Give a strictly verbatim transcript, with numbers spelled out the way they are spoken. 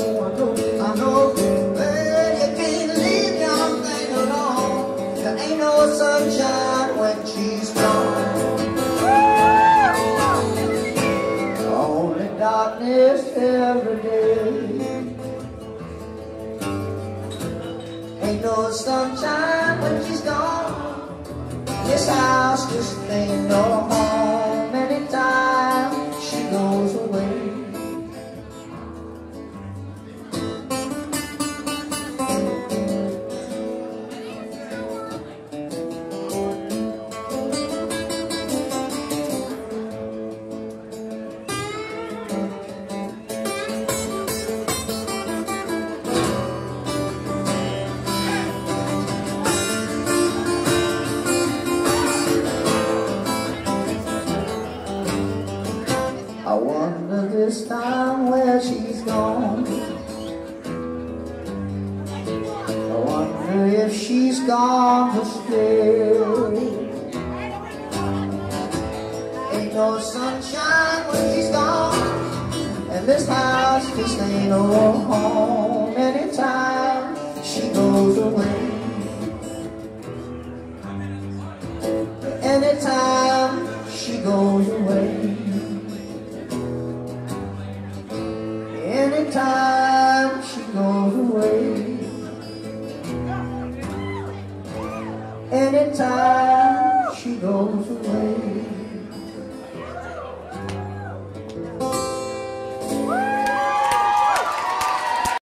know, I know, I know. Well, you can't leave young thing alone. There ain't no sunshine when she's gone. Only darkness every day. Ain't no sunshine when she's gone. This house just ain't no home. Anytime she goes away. I wonder this time where she's gone. I wonder if she's gone to stay. Ain't no sunshine when she's gone, and this house just ain't no home. Anytime she goes away. Anytime she goes away. Anytime she goes away. Anytime